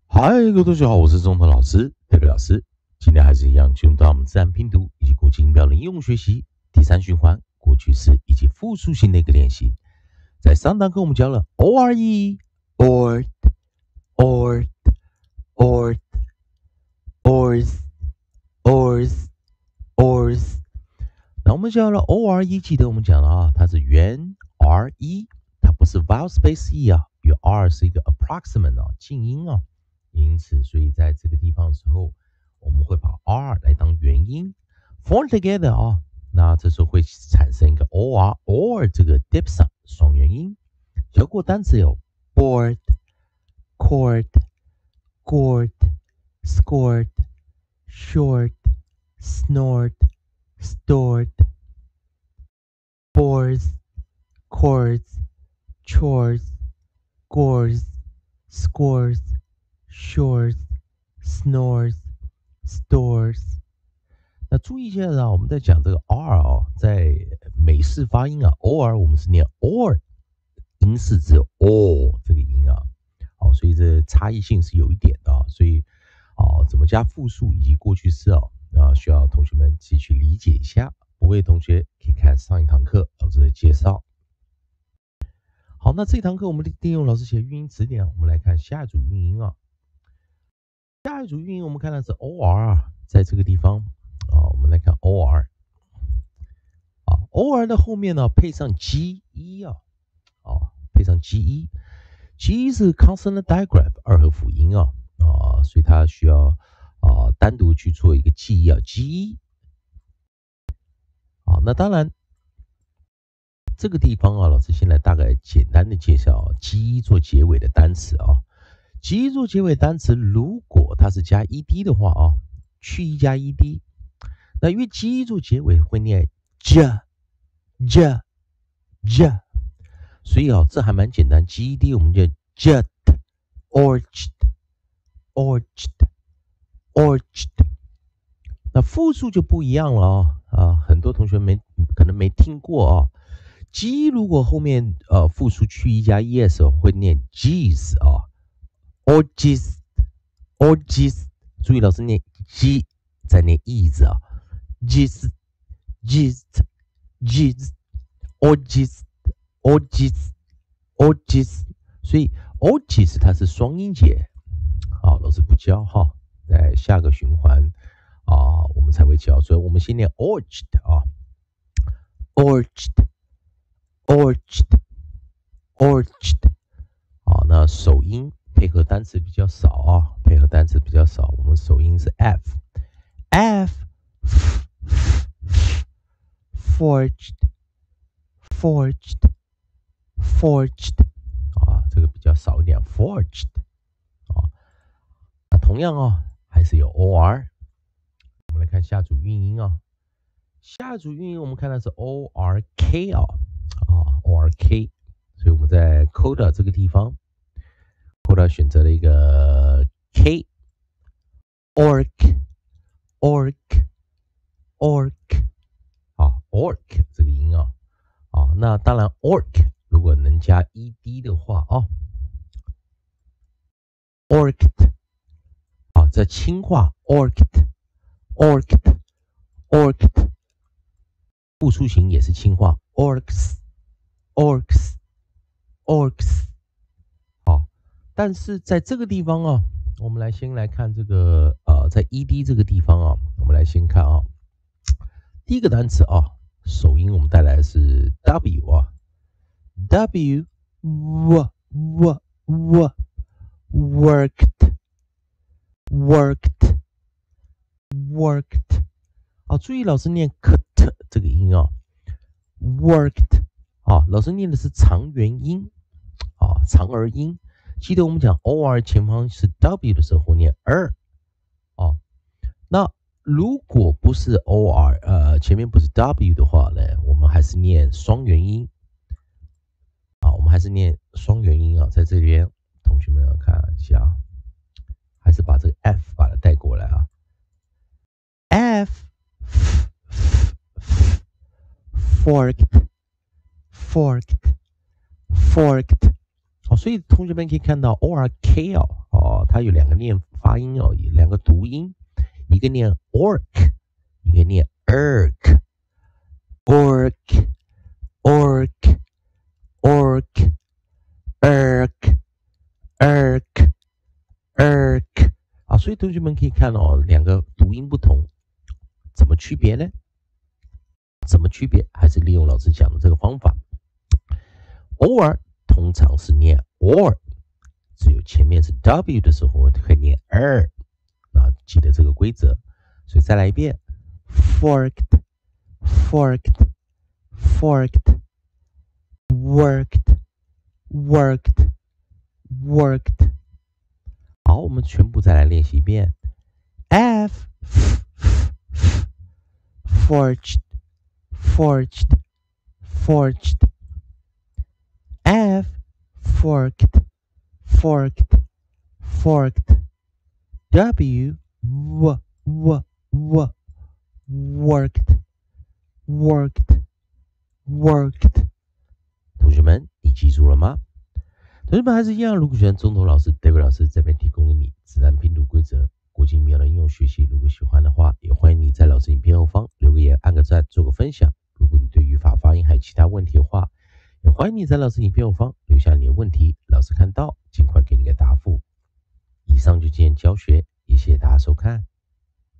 嗨，各位同学好，我是中头老师德伟老师。今天还是一样，进入到我们自然拼读以及国际音标的应用学习第三循环过去式以及复数型的一个练习。在上堂课我们教了 ore、ord、ord、ord、ors、ors、ors。那我们教了 ore， 记得我们讲了啊，它是元 re， 它不是 vowel space e 啊，因为 r 是一个 approximate 啊，静音啊。因此，所以在这个地方的时候，我们会把 r 来当元音 form together 啊，那这时候会产生一个 or 这个 diphthong 双元音。教过单词有 board、cord、gourd、scored、short、snored、stored、bores、cords、chores、gores、scores、shores, snores, stores。那注意一下啊，我们在讲这个 r 啊，在美式发音啊 ，or 我们是念 or， 音是只有 o 这个音啊，好，所以这差异性是有一点的啊，所以怎么加复数以及过去式需要同学们自己去理解一下。不会的同学可以看上一堂课老师的介绍。好，那这堂课我们利用老师写的韵音词典，我们来看下一组韵音啊。下一组韵音我们看的是 or， 在这个地方我们来看 or or 的后面呢配上 ge 配上 ge 是 consonant digraph 二合辅音所以它需要单独去做一个记忆ge 那当然这个地方老师先来大概简单的介绍ge 做结尾的单词ge 做结尾单词，如果它是加 ed 的话去一加 ed， 那因为 ge 做结尾会念 j， 所以这还蛮简单 ，ged 我们叫 jet、orched。那复数就不一样了很多同学可能没听过ge 如果后面复数去一加 es 会念 gees orgies， 注意老师念 g 再念 e 字gees orgies， 所以 orgies 它是双音节老师不教在下个循环我们才会教，所以我们先念 orched orched 那首音配合单词比较少我们首音是 f forged 这个比较少一点 forged 那同样还是有 or。我们来看下组韵音下组韵音我们看的是 ork ork， 所以我们在 coda 这个地方 coda 选择了一个 k orc这个音那当然 orc 如果能加 ed 的话orced 这轻化 orced， 复数型也是轻化 orcs。但是在这个地方我们先来看这个在 ed 这个地方我们来先看第一个单词首音我们带来的是 w worked 注意老师念 kt 这个音worked 老师念的是长元音长儿音，记得我们讲 or 前方是 w 的时候会念那如果不是 or 前面不是 w 的话呢，我们还是念双元音在这边同学们要看一下还是把这个 f 把它带过来f forked 所以同学们可以看到 ork 它有两个发音哦，两个读音，一个念 orc， 一个念 erk，orc，orc，orc，erk，erk，啊，所以同学们可以看到哦，两个读音不同，怎么区别呢？怎么区别？还是利用老师讲的这个方法。偶尔通常是念 or， 只有前面是 w 的时候会念 那记得这个规则。所以再来一遍 ，forked，forked，forked，worked，worked。好，我们全部再来练习一遍 F，forked，forked，forked，W，worked，worked，worked。同学们，你记住了吗？同学们还是一样，如果喜欢中头老师、David 老师这边提供给你自然拼读规则、国际音标的应用学习，如果喜欢的话，也欢迎你在老师影片后方留个言、按个赞、做个分享。如果你对语法、发音还有其他问题的话，也欢迎你在老师影片后方留下你的问题，老师看到尽快给你个答复。以上就今天教学，也谢谢大家收看。